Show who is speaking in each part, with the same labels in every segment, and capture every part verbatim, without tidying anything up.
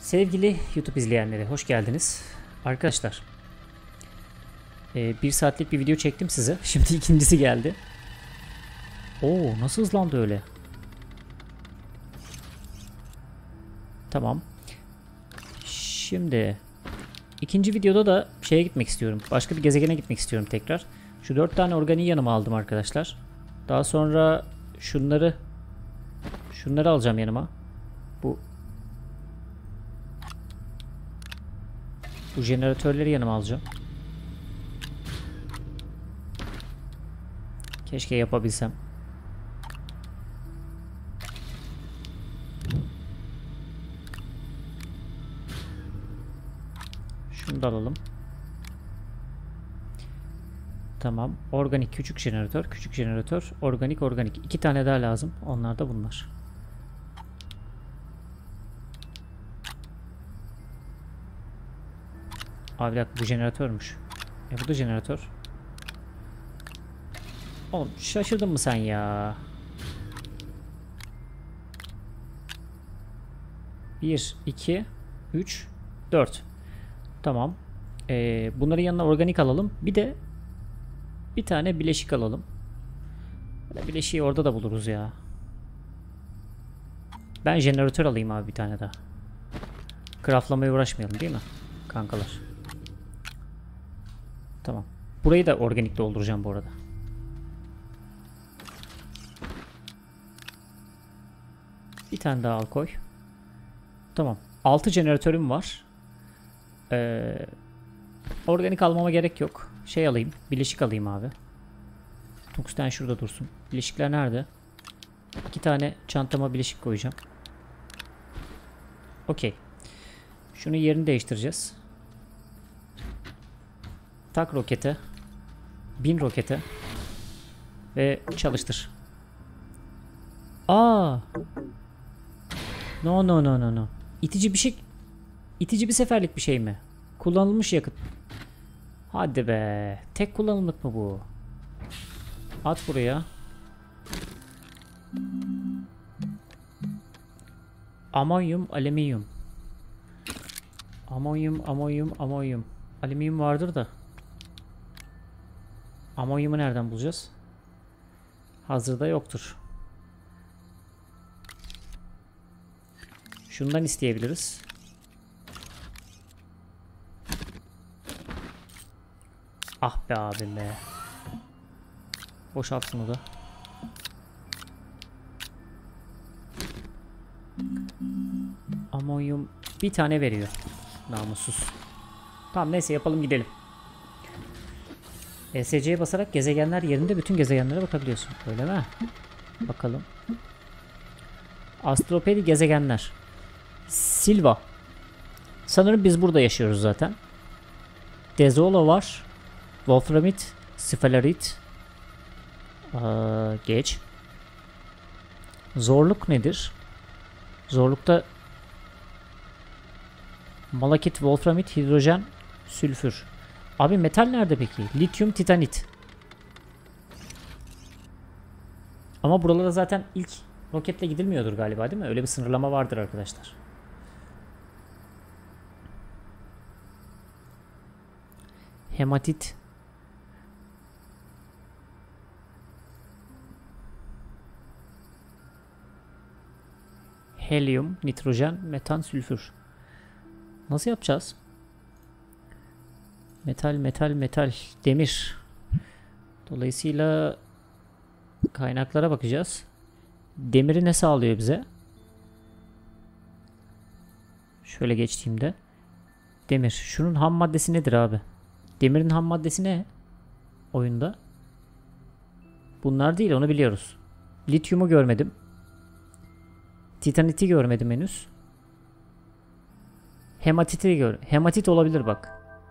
Speaker 1: Sevgili YouTube izleyenleri hoş geldiniz. Arkadaşlar e, bir saatlik bir video çektim size. Şimdi ikincisi geldi. Oo, nasıl hızlandı öyle? Tamam. Şimdi ikinci videoda da şeye gitmek istiyorum. Başka bir gezegene gitmek istiyorum tekrar. Şu dört tane organiği yanıma aldım arkadaşlar. Daha sonra şunları şunları alacağım yanıma. Bu Bu jeneratörleri yanıma alacağım. Keşke yapabilsem. Şunu da alalım. Tamam. Organik küçük jeneratör, küçük jeneratör, organik organik. İki tane daha lazım. Onlar da bunlar. Abi bir dakika, bu jeneratörmüş. E bu da jeneratör. Oğlum şaşırdın mı sen ya? bir, iki, üç, dört. Tamam. Ee, bunların yanına organik alalım. Bir de bir tane bileşik alalım. Bileşiği orada da buluruz ya. Ben jeneratör alayım abi bir tane daha. Craftlamaya uğraşmayalım değil mi kankalar? Tamam. Burayı da organik dolduracağım bu arada. Bir tane daha al koy. Tamam. altı jeneratörüm var. Ee, organik almama gerek yok. Şey alayım. Bileşik alayım abi. Tungsten şurada dursun. Bileşikler nerede? İki tane çantama bileşik koyacağım. Okey. Şunun yerini değiştireceğiz. Tak rokete. Bin rokete. Ve çalıştır. Aa. No no no no no. İtici bir şey. İtici bir seferlik bir şey mi? Kullanılmış yakıt. Hadi be. Tek kullanımlık mı bu? At buraya. Amonyum, alüminyum. Amonyum, amonyum, amonyum. Alüminyum vardır da. Amonyumu nereden bulacağız? Hazırda yoktur. Şundan isteyebiliriz. Ah be abim be. Boşalt şunu da. Amonyum bir tane veriyor. Namussuz. Tamam neyse yapalım gidelim. E S C'ye basarak gezegenler yerinde bütün gezegenlere bakabiliyorsun. Öyle mi? Bakalım. Astropedi gezegenler. Silva. Sanırım biz burada yaşıyoruz zaten. Dezolo var. Wolframit. Sphalerit. Aa, geç. Zorluk nedir? Zorlukta malakit, wolframit, hidrojen, sülfür. Abi metal nerede peki? Lityum, titanit. Ama buralara zaten ilk roketle gidilmiyordur galiba değil mi? Öyle bir sınırlama vardır arkadaşlar. Hematit. Helyum, nitrojen, metan, sülfür. Nasıl yapacağız? Metal, metal, metal, demir. Dolayısıyla kaynaklara bakacağız. Demiri ne sağlıyor bize? Şöyle geçtiğimde. Demir. Şunun ham maddesi nedir abi? Demirin ham maddesi ne? Oyunda. Bunlar değil, onu biliyoruz. Lityumu görmedim. Titaniti görmedim henüz. Hematiti gör. Hematit olabilir bak.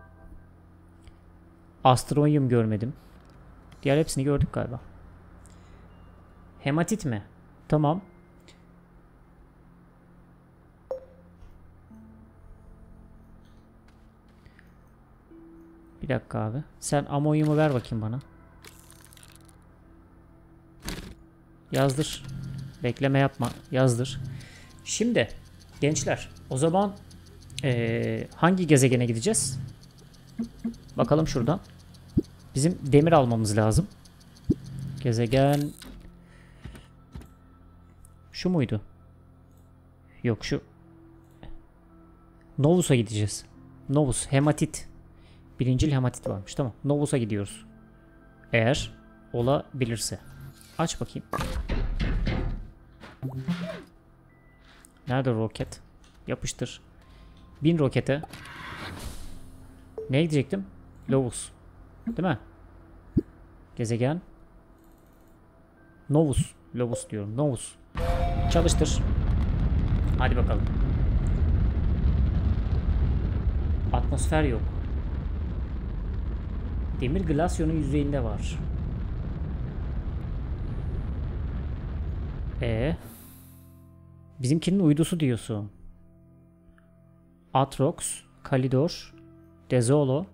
Speaker 1: Astronyum görmedim. Diğer hepsini gördük galiba. Hematit mi? Tamam. Bir dakika abi. Sen amonyumu ver bakayım bana. Yazdır. Bekleme yapma. Yazdır. Şimdi gençler o zaman Ee, hangi gezegene gideceğiz? Bakalım şuradan. Bizim demir almamız lazım. Gezegen... Şu muydu? Yok şu. Novus'a gideceğiz. Novus. Hematit. Birincil hematit varmış. Tamam. Novus'a gidiyoruz. Eğer olabilirse. Aç bakayım. Nerede roket? Yapıştır. Bin rokete. Neye gidecektim? Novus. Değil mi? Gezegen. Novus. Novus diyorum. Novus. Çalıştır. Hadi bakalım. Atmosfer yok. Demir glasyonun yüzeyinde var. E bizimkinin uydusu diyorsun. Atrox, Kalidor, Dezolo,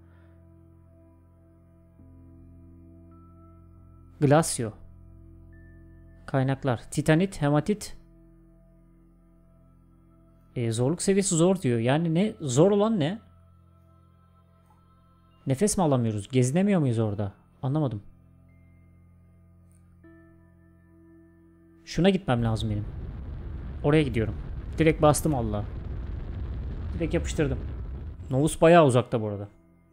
Speaker 1: Glacio. Kaynaklar. Titanit, hematit. E, zorluk seviyesi zor diyor. Yani ne? Zor olan ne? Nefes mi alamıyoruz? Gezinemiyor muyuz orada? Anlamadım. Şuna gitmem lazım benim. Oraya gidiyorum. Direkt bastım Allah. Direkt yapıştırdım. Novus bayağı uzakta bu arada.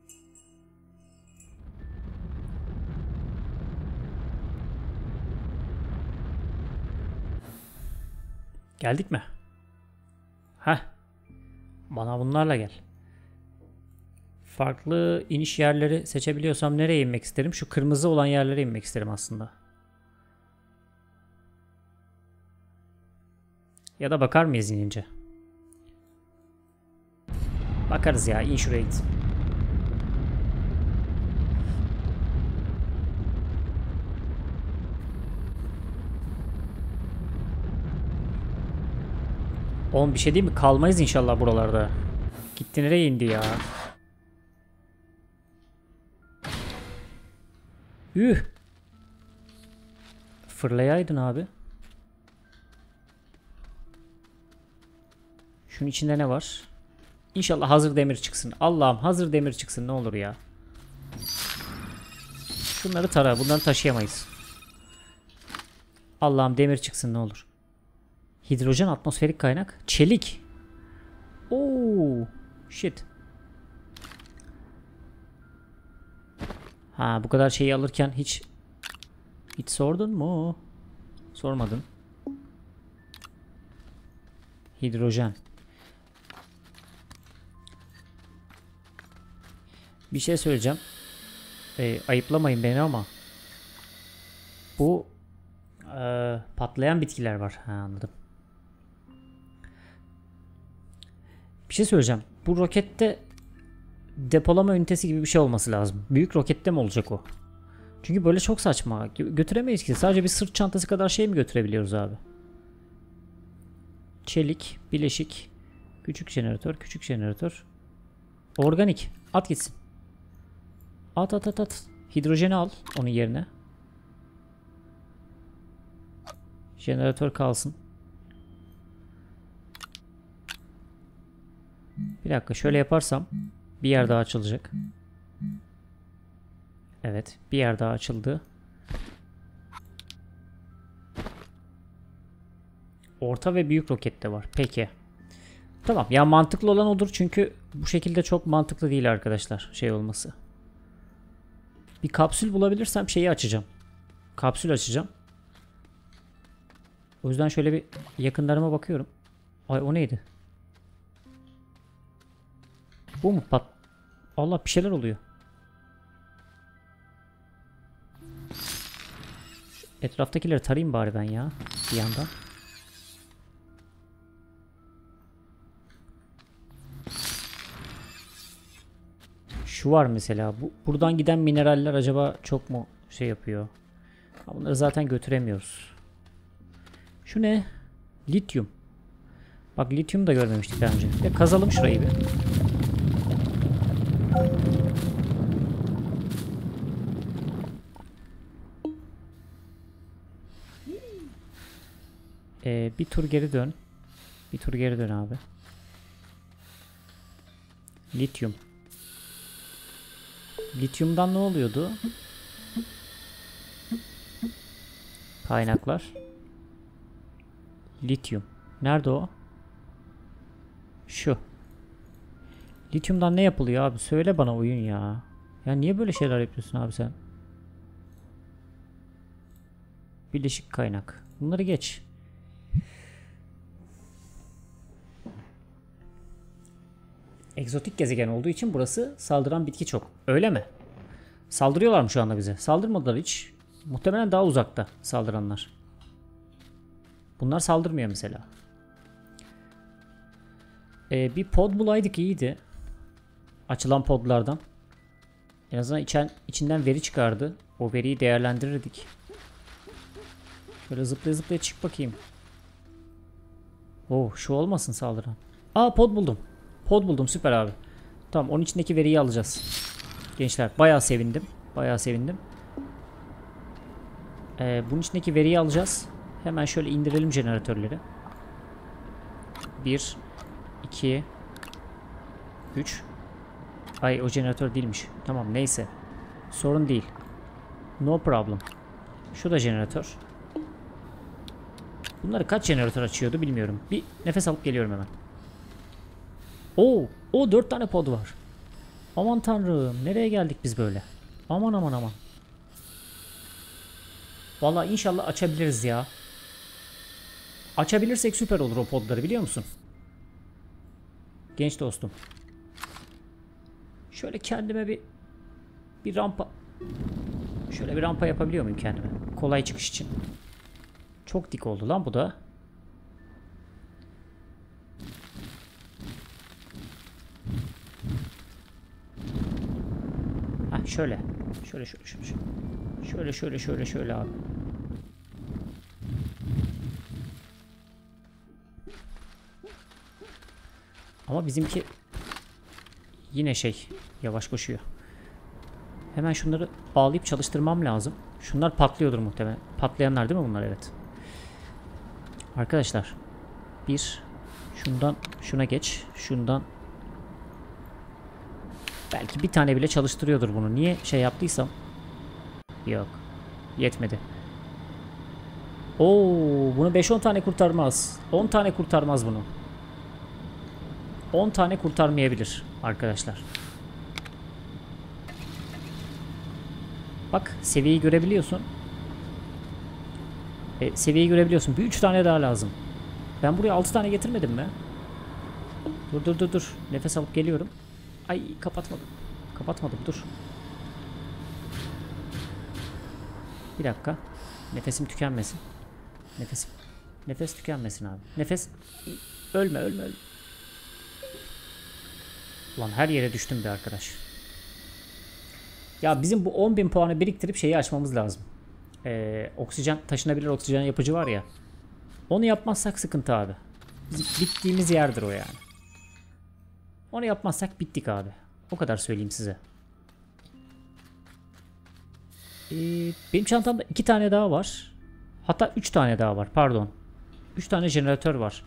Speaker 1: Geldik mi? Heh. Bana bunlarla gel. Farklı iniş yerleri seçebiliyorsam nereye inmek isterim? Şu kırmızı olan yerlere inmek isterim aslında. Ya da bakar mıyız inince? Bakarız ya. İn şuraya git. Oğlum bir şey değil mi? Kalmayız inşallah buralarda. Gitti nereye indi ya? Üh. Fırlayaydın abi. Şunun içinde ne var? İnşallah hazır demir çıksın. Allah'ım hazır demir çıksın ne olur ya. Şunları tara. Bunları taşıyamayız. Allah'ım demir çıksın ne olur. Hidrojen atmosferik kaynak. Çelik. Oo, shit. Ha bu kadar şeyi alırken hiç hiç sordun mu? Sormadın. Hidrojen. Bir şey söyleyeceğim. E, ayıplamayın beni ama bu e, patlayan bitkiler var. Ha, anladım. Bir şey söyleyeceğim. Bu rokette depolama ünitesi gibi bir şey olması lazım. Büyük rokette mi olacak o? Çünkü böyle çok saçma. Götüremeyiz ki. Sadece bir sırt çantası kadar şey mi götürebiliyoruz abi? Çelik, bileşik, küçük jeneratör, küçük jeneratör. Organik. At gitsin. At at at at. Hidrojeni al onun yerine. Jeneratör kalsın. Bir dakika şöyle yaparsam bir yer daha açılacak. Evet bir yer daha açıldı. Orta ve büyük rokette var. Peki. Tamam ya mantıklı olan odur çünkü bu şekilde çok mantıklı değil arkadaşlar şey olması. Bir kapsül bulabilirsem şeyi açacağım. Kapsül açacağım. O yüzden şöyle bir yakınlarıma bakıyorum. Ay o neydi? Bu mu pat? Allah bir şeyler oluyor. Etraftakileri tarayayım bari ben ya. Bir yandan. Şu var mesela. Bu, buradan giden mineraller acaba çok mu şey yapıyor? Bunları zaten götüremiyoruz. Şu ne? Lityum. Bak lityum da görmemiştik daha önce. Ya kazalım şurayı bir. Ee, bir tur geri dön. Bir tur geri dön abi. Lityum. Lityumdan ne oluyordu? Kaynaklar. Lityum. Nerede o? Şu. Lityumdan ne yapılıyor abi? Söyle bana oyun ya. Ya niye böyle şeyler yapıyorsun abi sen? Bileşik kaynak. Bunları geç. Egzotik gezegen olduğu için burası saldıran bitki çok. Öyle mi? Saldırıyorlar mı şu anda bize? Saldırmadılar hiç. Muhtemelen daha uzakta saldıranlar. Bunlar saldırmıyor mesela. Ee, bir pod bulaydık iyiydi. Açılan podlardan. En azından içen, içinden veri çıkardı. O veriyi değerlendirirdik. Şöyle zıplaya zıplaya çık bakayım. Oh, şu olmasın saldıran. Aa, pod buldum. Pod buldum, süper abi. Tamam, onun içindeki veriyi alacağız. Gençler bayağı sevindim. Bayağı sevindim. Ee, bunun içindeki veriyi alacağız. Hemen şöyle indirelim jeneratörleri. bir, iki, üç. Ay, o jeneratör değilmiş. Tamam, neyse. Sorun değil. No problem. Şu da jeneratör. Bunları kaç jeneratör açıyordu bilmiyorum. Bir nefes alıp geliyorum hemen. Oo, o dört tane pod var. Aman tanrım, nereye geldik biz böyle? Aman aman aman. Vallahi inşallah açabiliriz ya. Açabilirsek süper olur o podları, biliyor musun? Genç dostum. Şöyle kendime bir bir rampa. Şöyle bir rampa yapabiliyor muyum kendime? Kolay çıkış için. Çok dik oldu lan bu da. Heh, şöyle. Şöyle şöyle şöyle. Şöyle şöyle şöyle şöyle abi. Ama bizimki yine şey yavaş koşuyor. Hemen şunları bağlayıp çalıştırmam lazım. Şunlar patlıyordur muhtemelen. Patlayanlar değil mi bunlar? Evet. Arkadaşlar. Bir. Şundan şuna geç. Şundan. Belki bir tane bile çalıştırıyordur bunu. Niye şey yaptıysam. Yok. Yetmedi. Oo, bunu beş on tane kurtarmaz. on tane kurtarmaz bunu. on tane kurtarmayabilir arkadaşlar. Bak, seviyeyi görebiliyorsun. E, seviyeyi görebiliyorsun. Bir üç tane daha lazım. Ben buraya altı tane getirmedim mi? Dur dur dur dur. Nefes alıp geliyorum. Ay, kapatmadım. Kapatmadım, dur. Bir dakika. Nefesim tükenmesin. Nefesim. Nefes tükenmesin abi. Nefes. Ölme ölme ölme. Lan her yere düştüm be arkadaş. Ya bizim bu on bin puanı biriktirip şeyi açmamız lazım. Ee, oksijen, taşınabilir oksijen yapıcı var ya. Onu yapmazsak sıkıntı abi. Bizim bittiğimiz yerdir o yani. Onu yapmazsak bittik abi. O kadar söyleyeyim size. Ee, benim çantamda iki tane daha var. Hatta üç tane daha var, pardon. üç tane jeneratör var.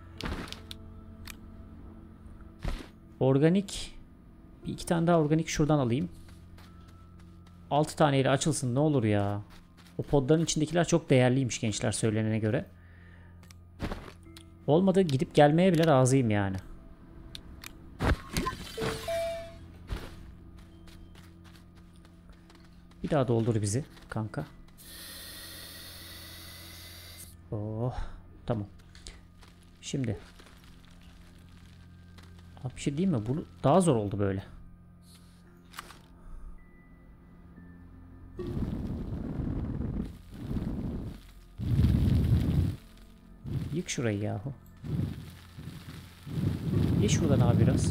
Speaker 1: Organik. Bir iki tane daha organik şuradan alayım. altı taneyle açılsın ne olur ya. O podların içindekiler çok değerliymiş gençler, söylenene göre. Olmadı gidip gelmeye bile razıyım yani. Bir daha doldur bizi kanka. Oh, tamam. Şimdi. Abi bir şey değil mi? Bu daha zor oldu böyle. Yık şurayı yahu. Ye şuradan abi biraz.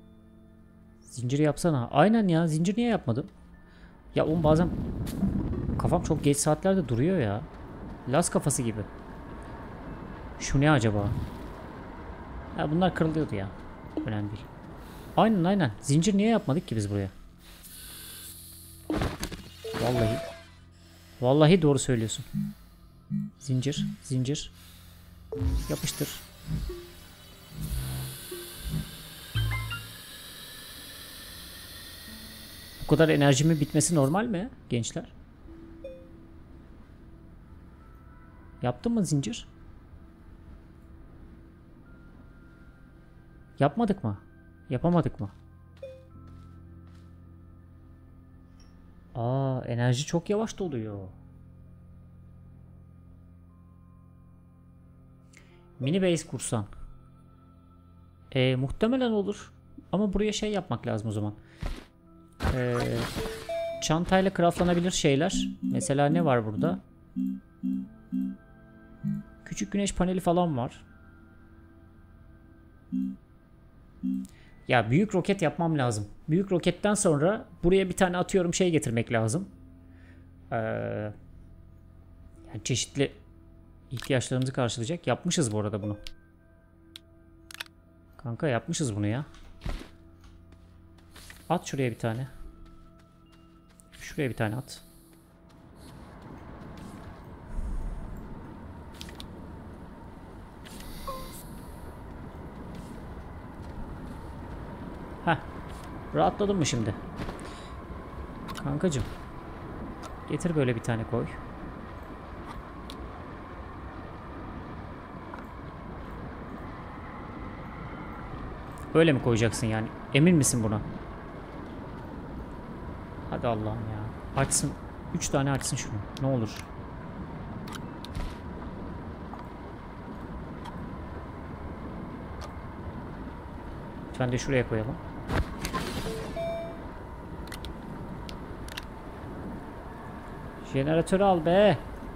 Speaker 1: Zinciri yapsana. Aynen ya, zincir niye yapmadım? Ya oğlum bazen kafam çok geç saatlerde duruyor ya. Las kafası gibi. Şu ne acaba? Ya bunlar kırılıyordu ya. Önemli değil. Aynen aynen. Zincir niye yapmadık ki biz buraya? Vallahi. Vallahi doğru söylüyorsun. Zincir, zincir. Yapıştır. Bu kadar enerjimin bitmesi normal mi gençler? Yaptın mı zincir? Yapmadık mı? Yapamadık mı? Aa, enerji çok yavaş doluyor. Mini base kursan. E, muhtemelen olur. Ama buraya şey yapmak lazım o zaman. E, çantayla craftlanabilir şeyler. Mesela ne var burada? Küçük güneş paneli falan var. Ya büyük roket yapmam lazım. Büyük roketten sonra buraya bir tane atıyorum şey getirmek lazım. Ee, yani çeşitli ihtiyaçlarımızı karşılayacak. Yapmışız bu arada bunu. Kanka yapmışız bunu ya. At şuraya bir tane. Şuraya bir tane at. Heh. Rahatladın mı şimdi? Kankacım. Getir böyle bir tane koy. Öyle mi koyacaksın yani? Emin misin buna? Hadi Allah'ım ya. Açsın. Üç tane açsın şunu. Ne olur. Lütfen de şuraya koyalım. Jeneratörü al be.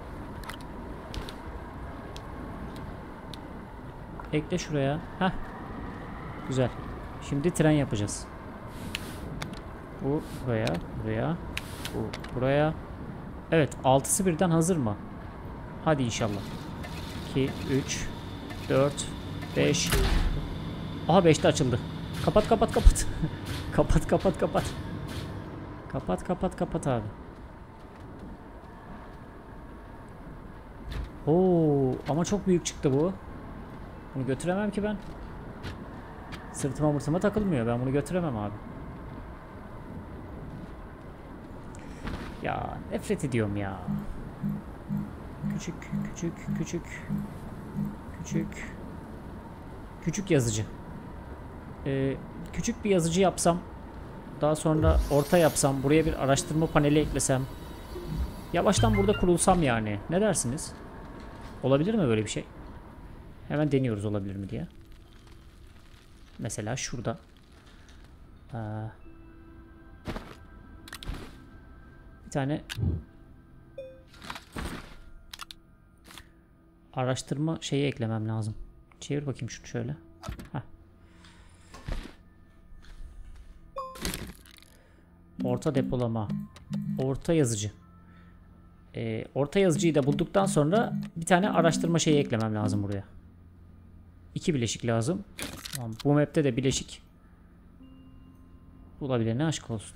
Speaker 1: Ekle şuraya. Heh. Güzel. Şimdi tren yapacağız. Bu buraya, buraya, bu buraya. Evet, altısı birden hazır mı? Hadi inşallah. iki, üç, dört, beş. Aha beşte açıldı. Kapat kapat kapat. Kapat kapat kapat. Kapat kapat kapat abi. Oo, ama çok büyük çıktı bu. Bunu götüremem ki ben. Sırtıma mırtıma takılmıyor. Ben bunu götüremem abi. Ya nefret ediyorum ya. Küçük küçük küçük küçük küçük yazıcı. Ee, küçük bir yazıcı yapsam, daha sonra orta yapsam, buraya bir araştırma paneli eklesem, yavaştan burada kurulsam yani. Ne dersiniz? Olabilir mi böyle bir şey? Hemen deniyoruz olabilir mi diye. Mesela şurada. Ee, bir tane araştırma şeyi eklemem lazım. Çevir bakayım şunu şöyle. Heh. Orta depolama. Orta yazıcı. Ee, orta yazıcıyı da bulduktan sonra bir tane araştırma şeyi eklemem lazım buraya. İki bileşik lazım. Tamam, bu map'te de bileşik bulabilene aşk olsun.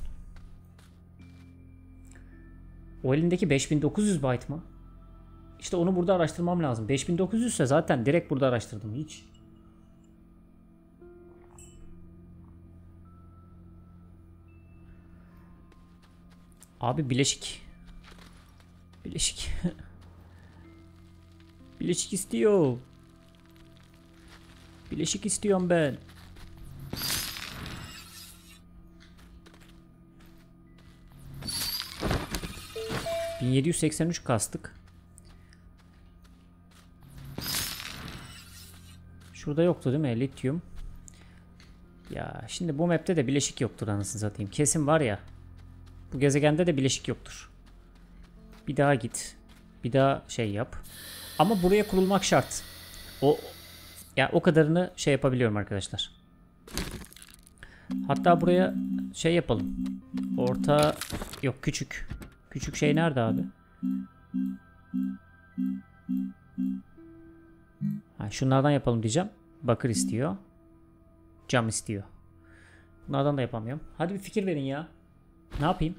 Speaker 1: O elindeki beş bin dokuz yüz byte mı? İşte onu burada araştırmam lazım. beş bin dokuz yüz ise zaten direkt burada araştırdım hiç. Abi bileşik. Bileşik. Bileşik istiyor. Bileşik istiyorum ben. bin yedi yüz seksen üç kastık. Şurada yoktu değil mi? Lityum. Ya şimdi bu map'te de bileşik yoktur anasını satayım. Kesin var ya. Bu gezegende de bileşik yoktur. Bir daha git. Bir daha şey yap. Ama buraya kurulmak şart. O ya o kadarını şey yapabiliyorum arkadaşlar. Hatta buraya şey yapalım. Orta yok küçük. Küçük şey nerede abi? Ha, şunlardan yapalım diyeceğim. Bakır istiyor. Cam istiyor. Bunlardan da yapamıyorum. Hadi bir fikir verin ya. Ne yapayım?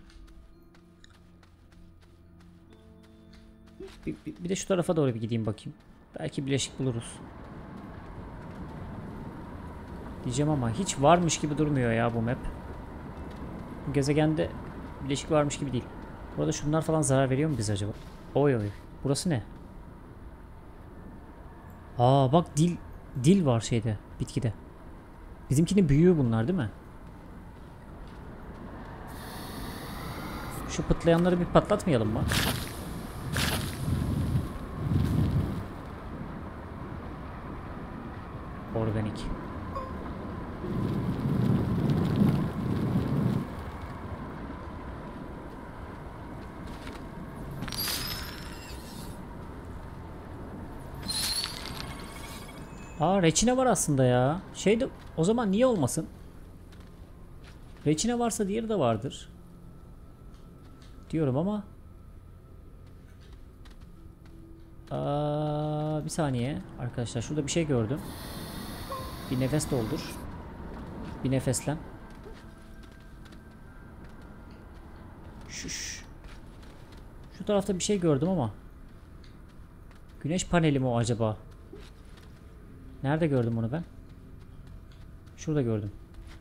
Speaker 1: Bir, bir, bir de şu tarafa doğru bir gideyim bakayım. Belki bileşik buluruz. Diyeceğim ama hiç varmış gibi durmuyor ya bu map. Bu gezegende bileşik varmış gibi değil. Burada şunlar falan zarar veriyor mu bize acaba? Oy oy. Burası ne? Aa bak dil dil var şeyde, bitkide. Bizimkinin büyüğü bunlar değil mi? Şu pıtlayanları bir patlatmayalım mı? Organik. Aa reçine var aslında ya. Şeyde o zaman niye olmasın? Reçine varsa diğeri de vardır. Diyorum ama. Aa, bir saniye arkadaşlar, şurada bir şey gördüm. Bir nefes doldur. Bir nefeslen. Şuş. Şu tarafta bir şey gördüm ama. Güneş paneli mi o acaba? Nerede gördüm onu ben? Şurada gördüm.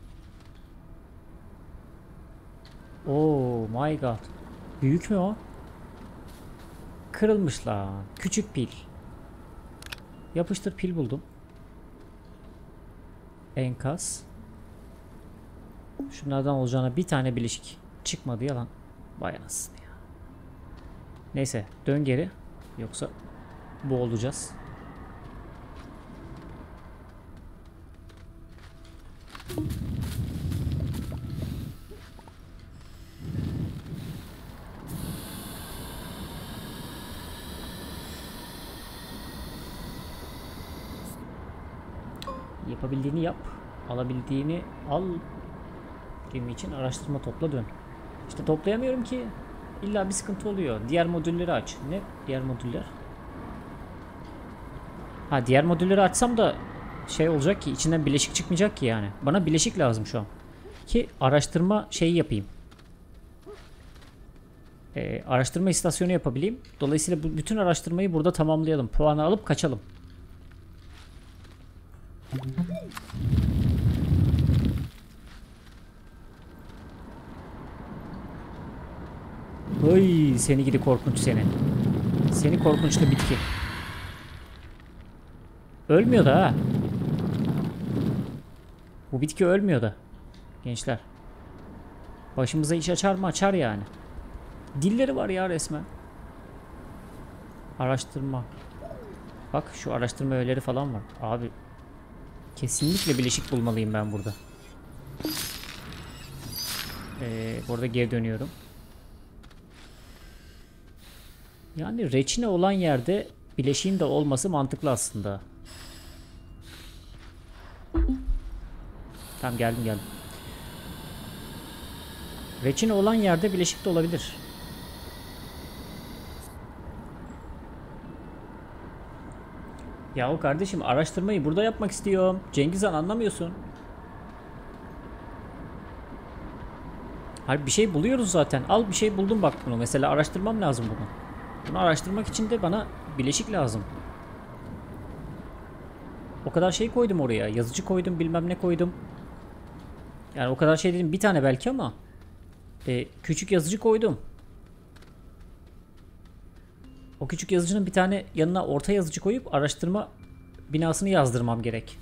Speaker 1: Oh my god. Büyük mü o? Kırılmış lan. Küçük pil. Yapıştır, pil buldum. Enkaz. Şunlardan olacağına bir tane bileşik çıkmadı, yalan. Vay anasını ya. Neyse dön geri. Yoksa boğulacağız. Yapabildiğini yap. Alabildiğini al. Gemi için araştırma topla dön. İşte toplayamıyorum ki. İlla bir sıkıntı oluyor. Diğer modülleri aç. Ne diğer modüller? Ha, diğer modülleri açsam da şey olacak ki, içinden bileşik çıkmayacak ki yani. Bana bileşik lazım şu an. Ki araştırma şeyi yapayım. Ee, araştırma istasyonu yapabileyim. Dolayısıyla bu, bütün araştırmayı burada tamamlayalım. Puanı alıp kaçalım. Oy seni gidi korkunç seni. Seni korkunçlu bitki. Ölmüyor da ha. Bu bitki ölmüyor da. Gençler. Başımıza iş açar mı? Açar yani. Dilleri var ya resmen. Araştırma. Bak şu araştırma öğeleri falan var. Abi. Kesinlikle bileşik bulmalıyım ben burada. Ee, burada geri dönüyorum. Yani reçine olan yerde bileşiğin de olması mantıklı aslında. Tamam geldim geldim. Reçine olan yerde bileşik de olabilir. Yahu kardeşim, araştırmayı burada yapmak istiyorum. Cengiz Han, anlamıyorsun. Hayır, bir şey buluyoruz zaten. Al bir şey buldum bak bunu. Mesela araştırmam lazım bunu. Bunu araştırmak için de bana bileşik lazım. O kadar şey koydum oraya. Yazıcı koydum, bilmem ne koydum. Yani o kadar şey dedim, bir tane belki ama e, küçük yazıcı koydum. O küçük yazıcının bir tane yanına orta yazıcı koyup araştırma binasını yazdırmam gerek.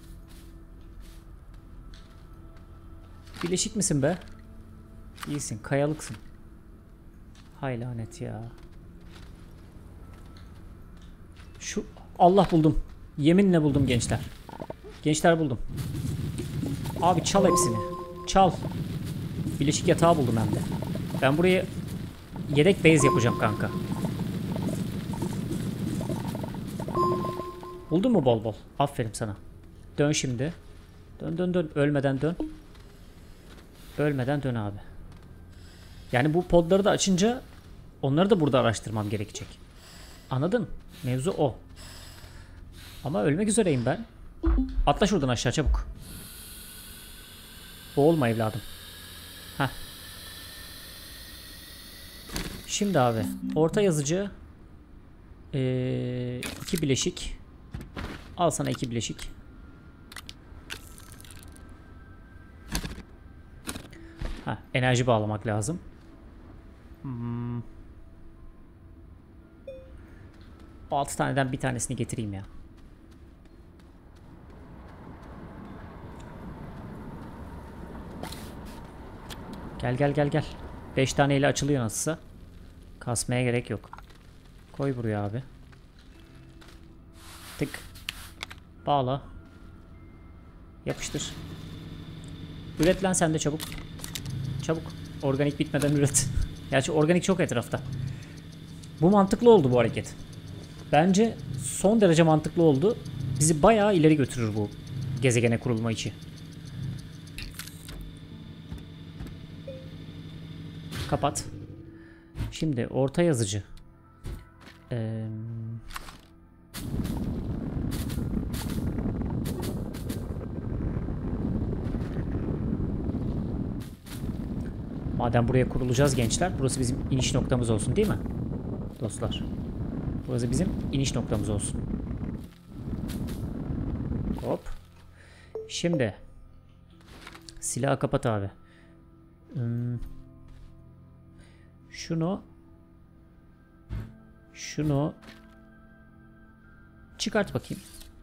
Speaker 1: Bileşik misin be? İyisin, kayalıksın. Hay lanet ya. Şu Allah buldum. Yeminle buldum gençler. Gençler buldum. Abi çal hepsini. Çal. Bileşik yatağı buldum hem de. Ben buraya yedek base yapacağım kanka. Buldun mu bol bol? Aferin sana. Dön şimdi. Dön dön dön. Ölmeden dön. Ölmeden dön abi. Yani bu podları da açınca Onları da burada araştırmam gerekecek. Anladın? Mevzu o. Ama ölmek üzereyim ben. Atla şuradan aşağı çabuk. Boğulma evladım. Heh. Şimdi abi. Orta yazıcı. Ee, iki bileşik. Al sana iki bileşik. Heh, enerji bağlamak lazım. Hmm. altı taneden bir tanesini getireyim ya. Gel gel gel gel. beş taneyle açılıyor nasılsa. Kasmaya gerek yok. Koy buraya abi. Tık. Bağla. Yapıştır. Üret lan sen de çabuk. Çabuk. Organik bitmeden üret. Gerçi organik çok etrafta. Bu mantıklı oldu bu hareket. Bence son derece mantıklı oldu. Bizi bayağı ileri götürür bu gezegene kurulma içi. Kapat. Şimdi orta yazıcı. Ee... Madem buraya kurulacağız gençler, burası bizim iniş noktamız olsun değil mi? Dostlar. Burası bizim iniş noktamız olsun. Hop. Şimdi. Silahı kapat abi. Hmm. Şunu. Şunu. Çıkart bakayım.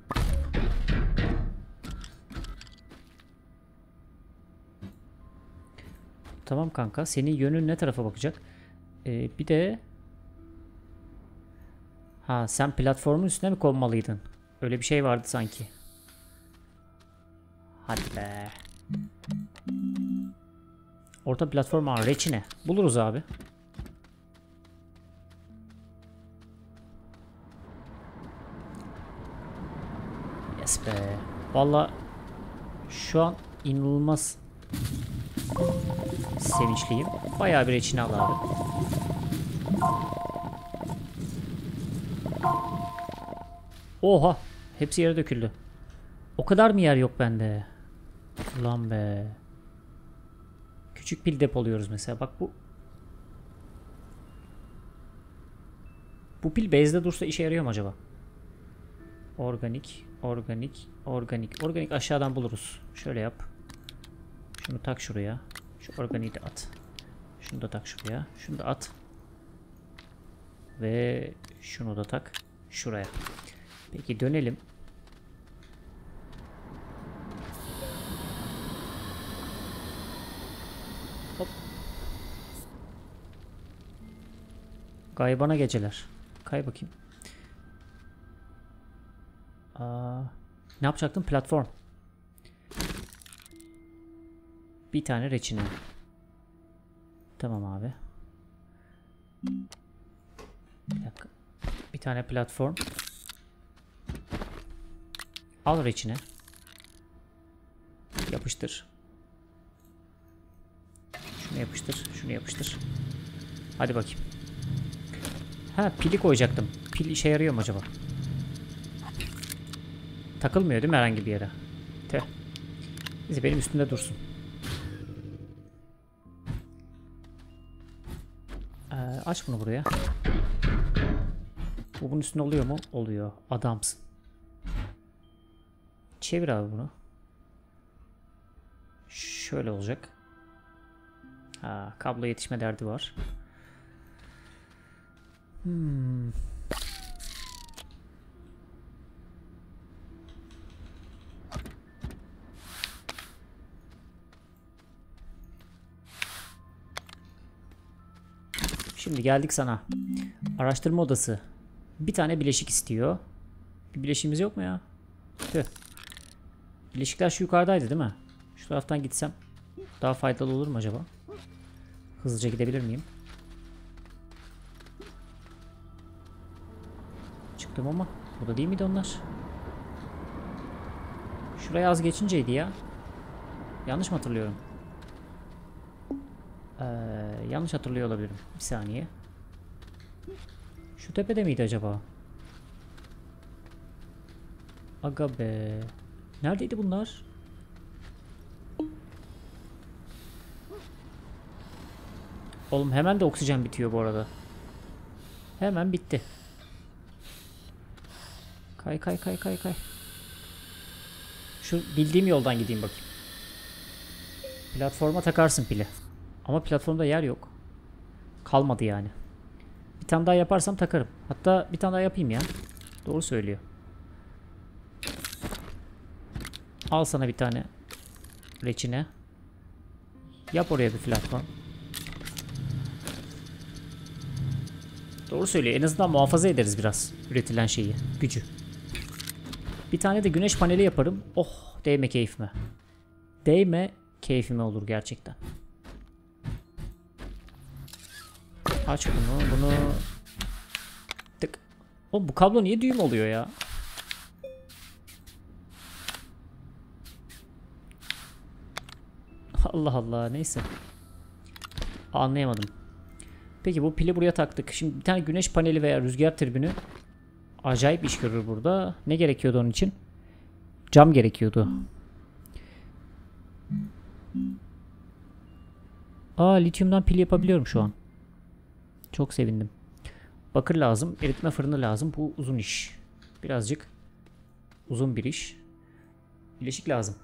Speaker 1: Tamam kanka. Senin yönün ne tarafa bakacak? Ee, bir de... Ha, sen platformun üstüne mi konmalıydın? Öyle bir şey vardı sanki. Hadi be. Orta platform var. Reçine. Buluruz abi. Yes be. Valla şu an inanılmaz sevinçliyim. Bayağı bir reçine al abi. Oha. Hepsi yere döküldü. O kadar mı yer yok bende? Ulan be. Küçük pil depoluyoruz mesela. Bak bu. Bu pil base'de dursa işe yarıyor mu acaba? Organik. Organik. Organik. Organik aşağıdan buluruz. Şöyle yap. Şunu tak şuraya. Şu organiği de at. Şunu da tak şuraya. Şunu da at. Ve şunu da tak şuraya. Peki dönelim. Hop. Gaybana geceler. Kay bakayım. Aa, ne yapacaktım? Platform. Bir tane reçine. Tamam abi. Bir dakika. Bir tane platform. Al reçine. Yapıştır. Şunu yapıştır. Şunu yapıştır. Hadi bakayım. Ha, pili koyacaktım. Pil işe yarıyor mu acaba? Takılmıyor değil mi herhangi bir yere? Teh. Neyse benim üstünde dursun. Ee, aç bunu buraya. Bu bunun üstünde oluyor mu? Oluyor. Adamsın. Çevir abi bunu. Şöyle olacak. Ha, kablo yetişme derdi var. Hmm. Şimdi geldik sana. Araştırma odası. Bir tane bileşik istiyor. Bir bileşiğimiz yok mu ya? Tüh. Bileşikler şu yukarıdaydı değil mi? Şu taraftan gitsem daha faydalı olur mu acaba? Hızlıca gidebilir miyim? Çıktım ama burada değil miydi onlar? Şuraya az geçinceydi ya. Yanlış mı hatırlıyorum? Ee, yanlış hatırlıyor olabilirim. Bir saniye. Şu tepede miydi acaba? Aga be. Neredeydi bunlar? Oğlum hemen de oksijen bitiyor bu arada. Hemen bitti. Kay kay kay kay kay. Şu bildiğim yoldan gideyim bakayım. Platforma takarsın pili. Ama platformda yer yok. Kalmadı yani. Bir tane daha yaparsam takarım. Hatta bir tane daha yapayım ya. Doğru söylüyor. Al sana bir tane reçine. Yap oraya bir platform. Doğru söylüyor. En azından muhafaza ederiz biraz üretilen şeyi, gücü. Bir tane de güneş paneli yaparım. Oh, değme keyfime. Değme keyfime olur gerçekten. Aç bunu, bunu. Tık. Oğlum bu kablo niye düğüm oluyor ya? Allah Allah, neyse. Anlayamadım. Peki bu pili buraya taktık. Şimdi bir tane güneş paneli veya rüzgar tribünü acayip iş görür burada. Ne gerekiyordu onun için? Cam gerekiyordu. Aa, lityumdan pil yapabiliyorum şu an. Çok sevindim. Bakır lazım. Eritme fırını lazım. Bu uzun iş. Birazcık uzun bir iş. Bileşik lazım.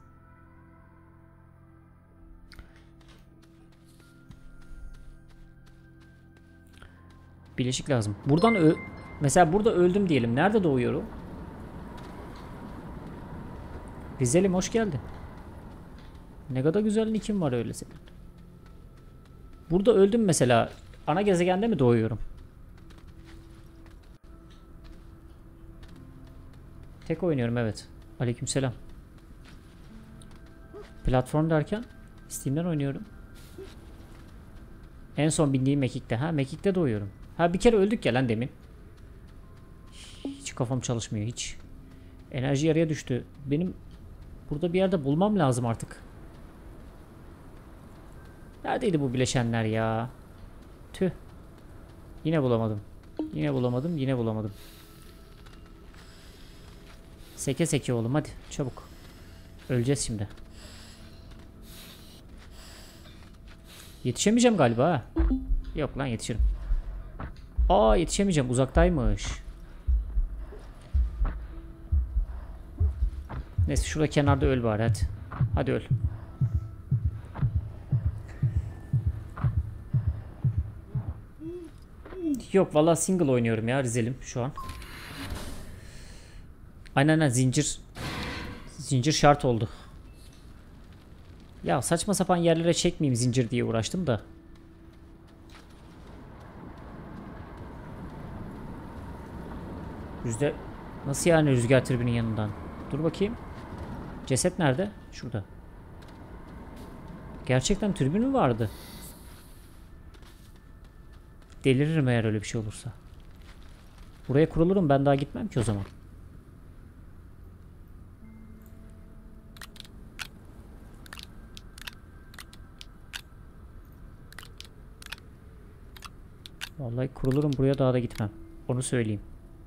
Speaker 1: Bileşik lazım. Buradan ö mesela burada öldüm diyelim. Nerede doğuyorum? Rizelim hoş geldin. Ne kadar güzel nickin var öyle senin. Burada öldüm mesela. Ana gezegende mi doğuyorum? Tek oynuyorum evet. Aleykümselam. Platform derken Steam'den oynuyorum. En son bindiğim Mekik'te. Ha, Mekik'te doğuyorum. Ha, bir kere öldük ya lan demin. Hiç kafam çalışmıyor hiç. Enerji yarıya düştü. Benim burada bir yerde bulmam lazım artık. Neredeydi bu bileşenler ya? Tüh. Yine bulamadım. Yine bulamadım. Yine bulamadım. Seke seke oğlum hadi çabuk. Öleceğiz şimdi. Yetişemeyeceğim galiba ha. Yok lan yetişirim. Aa, yetişemeyeceğim, uzaktaymış. Neyse şurada kenarda öl bari hadi. Hadi öl. Yok vallahi single oynuyorum ya, Rizelim şu an. Aynen aynen, zincir. Zincir şart oldu. Ya saçma sapan yerlere çekmeyeyim zincir diye uğraştım da. Rüzgar... Nasıl yani rüzgar tribünün yanından? Dur bakayım. Ceset nerede? Şurada. Gerçekten tribün mü vardı? Deliririm eğer öyle bir şey olursa. Buraya kurulurum, ben daha gitmem ki o zaman. Vallahi kurulurum buraya, daha da gitmem. Onu söyleyeyim.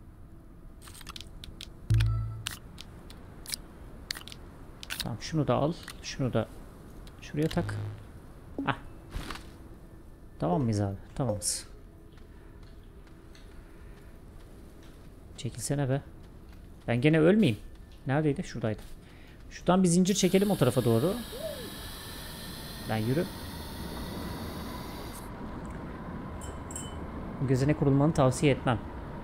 Speaker 1: Tamam, şunu da al. Şunu da şuraya tak. Ah. Tamam mıyız abi? Tamamız. Çekilsene be. Ben gene ölmeyeyim. Neredeydi? Şuradaydı. Şuradan bir zincir çekelim o tarafa doğru. Ben yürü. Bu gezene kurulmanı tavsiye etmem.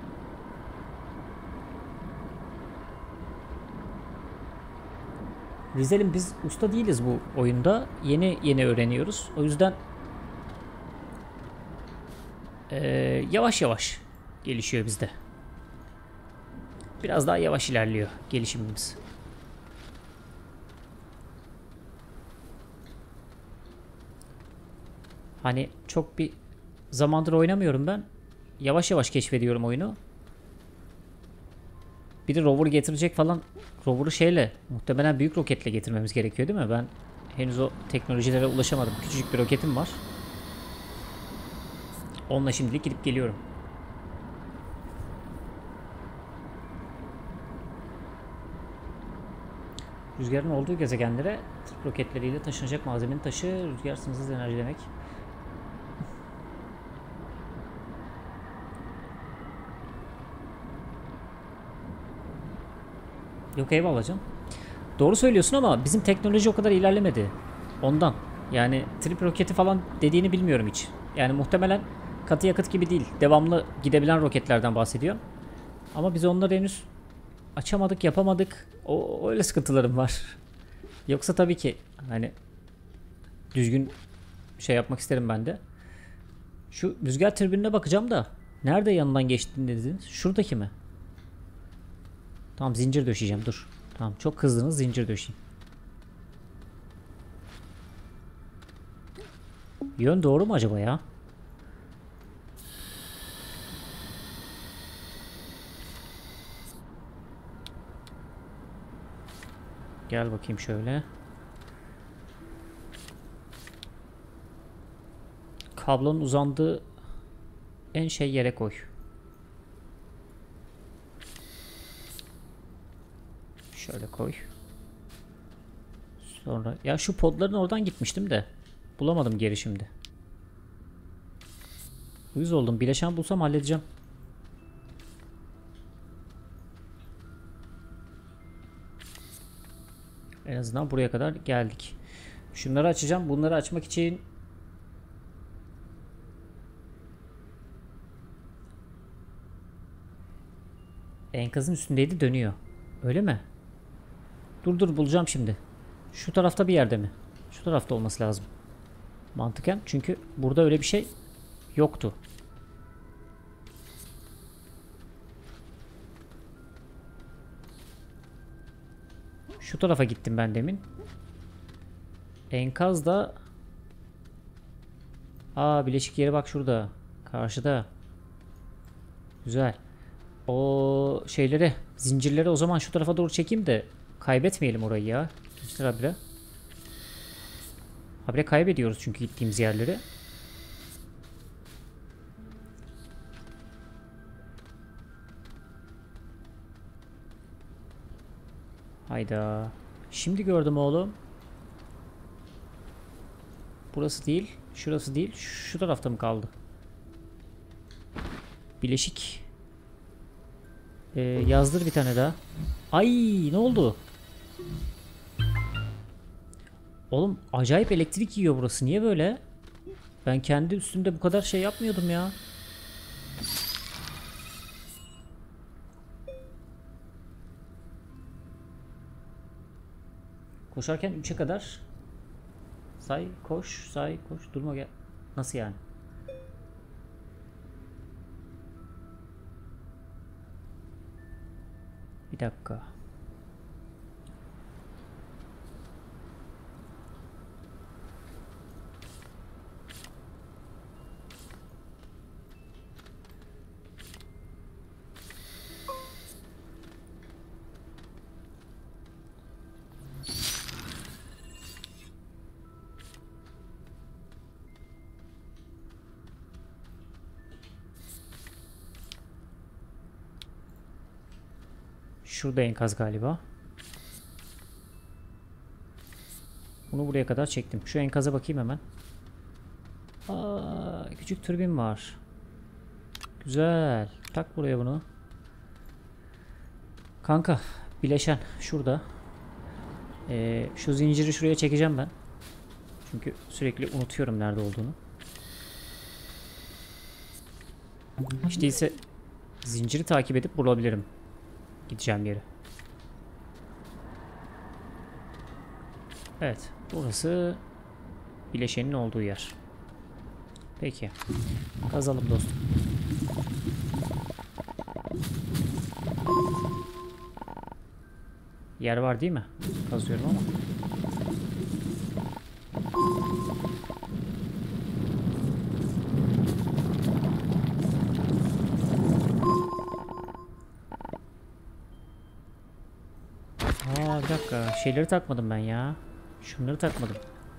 Speaker 1: Rizelim biz usta değiliz bu oyunda. Yeni yeni öğreniyoruz. O yüzden ee, yavaş yavaş gelişiyor bizde. Biraz daha yavaş ilerliyor gelişimimiz. Hani çok bir zamandır oynamıyorum ben. Yavaş yavaş keşfediyorum oyunu. Bir de rover getirecek falan. Rover'ı şeyle, muhtemelen büyük roketle getirmemiz gerekiyor değil mi? Ben henüz o teknolojilere ulaşamadım. Küçücük bir roketim var. Onunla şimdilik gidip geliyorum. Rüzgarın olduğu gezegenlere tırp roketleriyle taşınacak malzemenin taşı, rüzgar sınırsız enerji demek. Yok eyvallah canım. Doğru söylüyorsun ama bizim teknoloji o kadar ilerlemedi. Ondan. Yani trip roketi falan dediğini bilmiyorum hiç. Yani muhtemelen katı yakıt gibi değil. Devamlı gidebilen roketlerden bahsediyor. Ama biz onları henüz açamadık, yapamadık. O öyle sıkıntılarım var. Yoksa tabii ki hani düzgün şey yapmak isterim ben de. Şu rüzgar türbinine bakacağım da nerede yanından geçtiğini dediniz? Şuradaki mi? Tamam, zincir döşeyeceğim, dur. Tamam, çok hızlınız, zincir döşeyim. Yön doğru mu acaba ya? Gel bakayım şöyle. Kablonun uzandığı en şey yere koy. Şöyle koy. Sonra ya şu podların oradan gitmiştim de bulamadım geri şimdi. Uyuz oldum. Bileşen bulsam halledeceğim. En azından buraya kadar geldik. Şunları açacağım. Bunları açmak için enkazın üstündeydi, dönüyor. Öyle mi? Dur dur, bulacağım şimdi. Şu tarafta bir yerde mi? Şu tarafta olması lazım. Mantıken, çünkü burada öyle bir şey yoktu. Şu tarafa gittim ben demin. Enkaz da... Aa, bileşik yeri bak şurada. Karşıda. Güzel. O şeyleri, zincirleri o zaman şu tarafa doğru çekeyim de kaybetmeyelim orayı ya. İşte habire. Habire kaybediyoruz çünkü gittiğimiz yerleri. Hayda. Şimdi gördüm oğlum. Burası değil. Şurası değil. Şu tarafta mı kaldı? Bileşik. Ee, yazdır bir tane daha. Ay, ne oldu? Oğlum acayip elektrik yiyor burası. Niye böyle? Ben kendi üstümde bu kadar şey yapmıyordum ya. Koşarken üçe kadar say, koş, say, koş, durma, gel. Nasıl yani? Bir dakika. Şurada enkaz galiba. Bunu buraya kadar çektim. Şu enkaza bakayım hemen. Aa, küçük türbin var. Güzel. Tak buraya bunu. Kanka, bileşen şurada. Ee, şu zinciri şuraya çekeceğim ben. Çünkü sürekli unutuyorum nerede olduğunu. Hiç değilse zinciri takip edip bulabilirim gideceğim yeri. Evet, burası bileşenin olduğu yer. Peki, kazalım dostum. Yer var değil mi? Kazıyorum ama. Aa, bir dakika. Şeyleri takmadım ben ya. Şunları takmadım.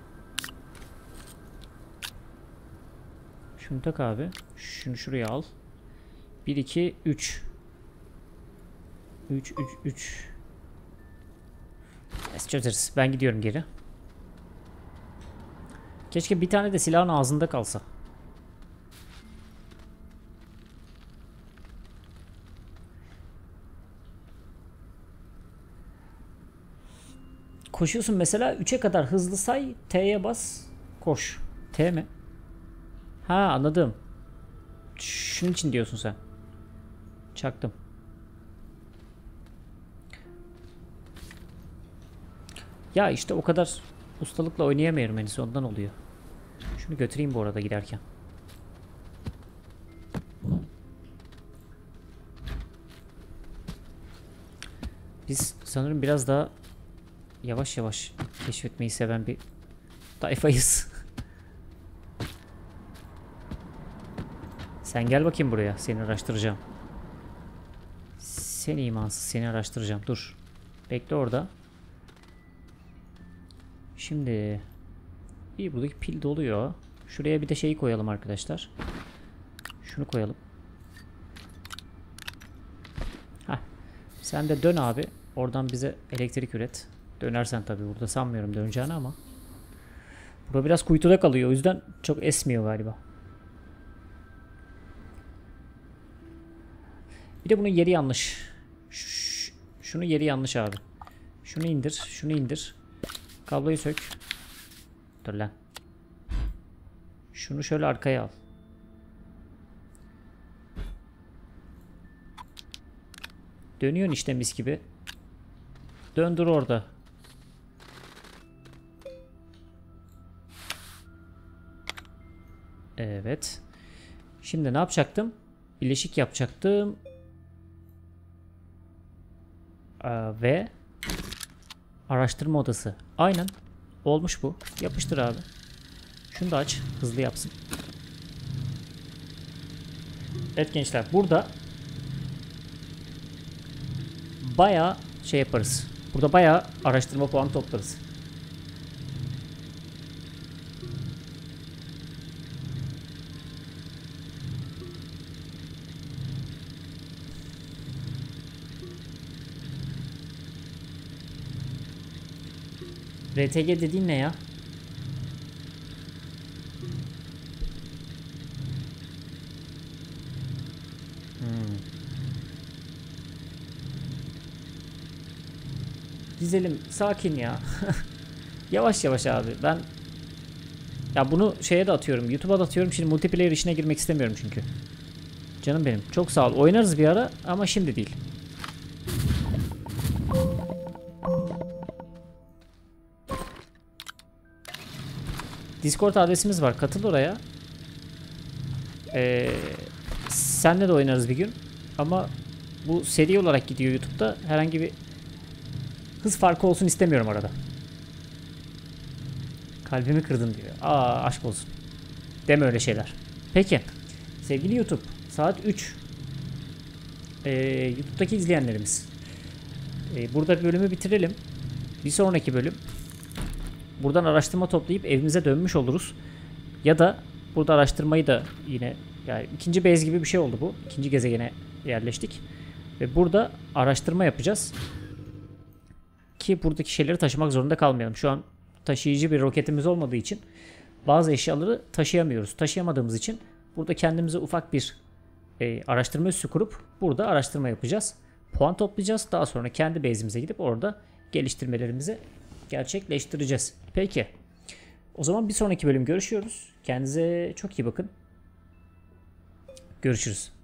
Speaker 1: Şunu tak abi. Şunu şuraya al. bir, iki, üç. üç, üç, üç. Neyse, çözeriz. Ben gidiyorum geri. Keşke bir tane de silahın ağzında kalsa. Koşuyorsun mesela, üçe kadar hızlı say, T'ye bas, koş. T mi? Ha, anladım. Şunun için diyorsun sen. Çaktım. Ya işte o kadar ustalıkla oynayamıyorum henüz, ondan oluyor. Şunu götüreyim bu arada giderken. Biz sanırım biraz daha yavaş yavaş keşfetmeyi seven bir tayfayız. Sen gel bakayım buraya, seni araştıracağım. Seni imansız, seni araştıracağım. Dur. Bekle orada. Şimdi iyi, buradaki pil doluyor. Şuraya bir de şeyi koyalım arkadaşlar. Şunu koyalım. Heh. Sen de dön abi. Oradan bize elektrik üret. Dönersen tabii, burada sanmıyorum döneceğini ama. Burada biraz kuytuda kalıyor, o yüzden çok esmiyor galiba. Bir de bunun yeri yanlış. Ş şunu yeri yanlış abi. Şunu indir, şunu indir. Kabloyu sök. Dur lan. Şunu şöyle arkaya al. Dönüyorsun işte mis gibi. Döndür orada. Evet. Şimdi ne yapacaktım? Bileşik yapacaktım. Aa, ve araştırma odası. Aynen. Olmuş bu. Yapıştır abi. Şunu da aç. Hızlı yapsın. Evet gençler. Burada bayağı şey yaparız. Burada bayağı araştırma puanı toplarız. R T G dediğin ne ya? Hmm. Dizelim, sakin ya. Yavaş yavaş abi. Ben ya bunu şeye de atıyorum, YouTube'a da atıyorum. Şimdi multiplayer işine girmek istemiyorum çünkü. Canım benim. Çok sağ ol. Oynarız bir ara ama şimdi değil. Discord adresimiz var. Katıl oraya. Ee, senle de oynarız bir gün. Ama bu seri olarak gidiyor YouTube'da. Herhangi bir hız farkı olsun istemiyorum arada. Kalbimi kırdın diyor. Aa, aşk olsun. Deme öyle şeyler. Peki. Sevgili YouTube. Saat üç. Ee, YouTube'daki izleyenlerimiz. Ee, burada bölümü bitirelim. Bir sonraki bölüm. Buradan araştırma toplayıp evimize dönmüş oluruz. Ya da burada araştırmayı da yine, yani ikinci base gibi bir şey oldu bu. İkinci gezegene yerleştik. Ve burada araştırma yapacağız. Ki buradaki şeyleri taşımak zorunda kalmayalım. Şu an taşıyıcı bir roketimiz olmadığı için bazı eşyaları taşıyamıyoruz. Taşıyamadığımız için burada kendimize ufak bir e, araştırma üssü kurup burada araştırma yapacağız. Puan toplayacağız. Daha sonra kendi base'imize gidip orada geliştirmelerimizi gerçekleştireceğiz. Peki. O zaman bir sonraki bölüm görüşüyoruz. Kendinize çok iyi bakın. Görüşürüz.